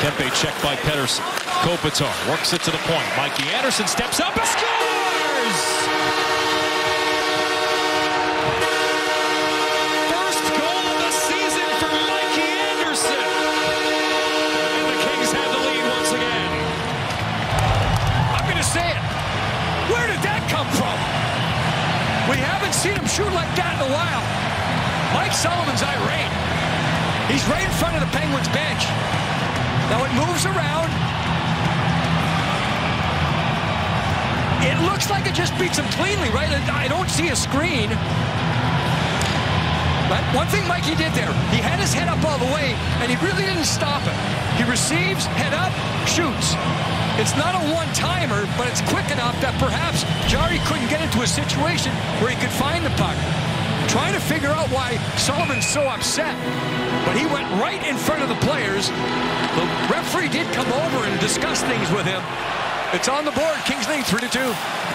Kempe checked by Pettersson. Kopitar works it to the point. Mikey Anderson steps up and scores! First goal of the season for Mikey Anderson. And the Kings have the lead once again. I'm going to say it. Where did that come from? We haven't seen him shoot like that in a while. Mike Sullivan's irate. He's right in front of the Penguins bench. Now it moves around. It looks like it just beats him cleanly, right? I don't see a screen. But one thing Mikey did there, he had his head up all the way, and he really didn't stop it. He receives, head up, shoots. It's not a one-timer, but it's quick enough that perhaps Jarry couldn't get into a situation where he could find the puck. Trying to figure out why Sullivan's so upset, but he went right in front of the players. The referee did come over and discuss things with him. It's on the board. Kings lead 3-2.